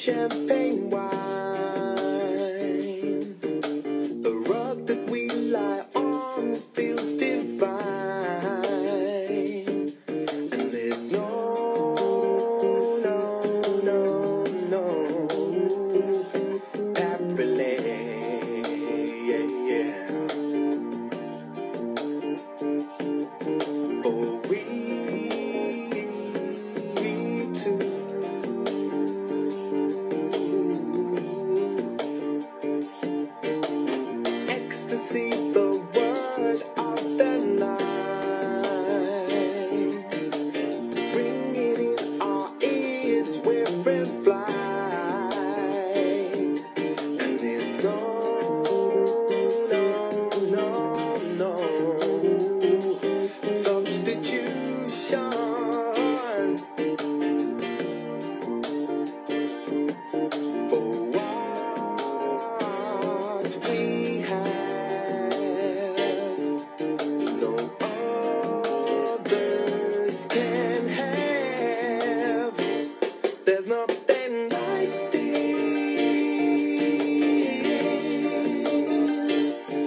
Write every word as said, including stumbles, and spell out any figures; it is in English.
champagne wine. The rug that we lie on feels divine, and there's no, no, no, no happening, yeah, yeah. For we two. Ecstasy